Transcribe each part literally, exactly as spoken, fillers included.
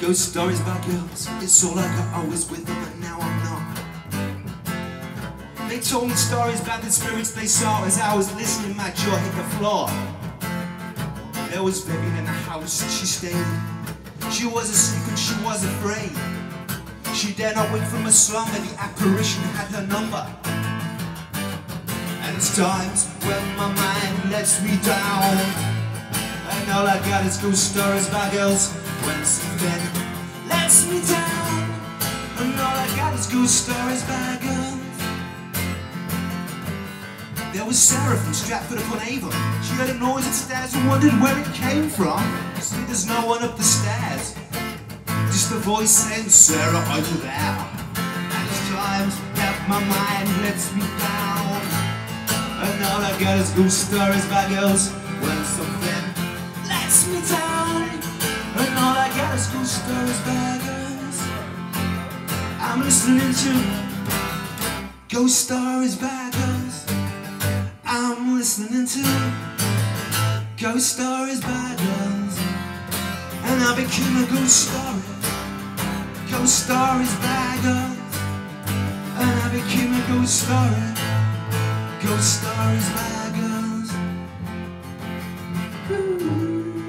Ghost stories by girls, it's all like I was with them and now I'm not. They told me stories about the spirits they saw as I was listening, my jaw hit the floor. There was Beverley in the house and she stayed. She was asleep and she was afraid. She dared not wake from a slumber, the apparition had her number. And it's times when my mind lets me down, and all I got is ghost stories by girls when something lets me down, and all I got is ghost stories by girls. There was Sarah from Stratford-upon-Avon. She heard a noise upstairs and wondered where it came from. You see, there's no one up the stairs, just a voice saying, Sarah, are you there? And it's times that my mind lets me down, and all I got is ghost stories by girls when something lets me down, and all I got is ghost stories by girls. I'm listening to ghost stories by girls. I'm listening to ghost stories by girls, and I became a ghost story. Ghost stories by girls, and I became a ghost story. Ghost stories by girls. Ooh.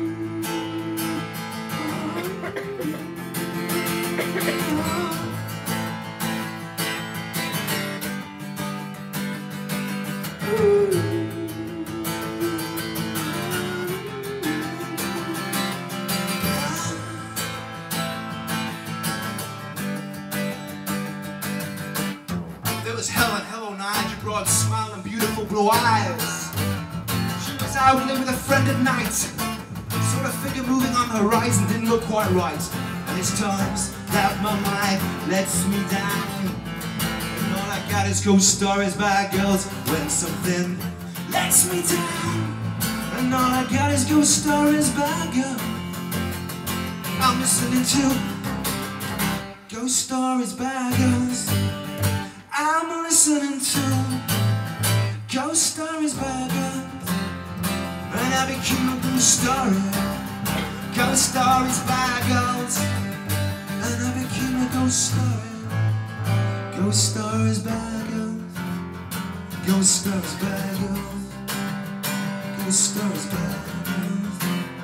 There was Helen, hello Nigel, broad smile and beautiful blue eyes. She was out there with a friend at night. Saw a figure moving on the horizon, didn't look quite right. And it's times that my mind lets me down, and all I got is ghost stories by girls when something lets me down, and all I got is ghost stories by girls. I'm listening to ghost stories by girls. I'm listening to ghost stories by girls, and I became a ghost story. Ghost stories by girls, and I became a ghost story. Ghost stories by girls. Ghost stories by girls. Ghost stories by girls.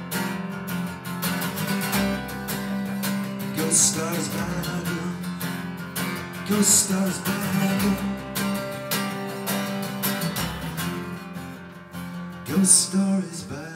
Ghost stories by girls. Ghost stories by girls. Ghost stories by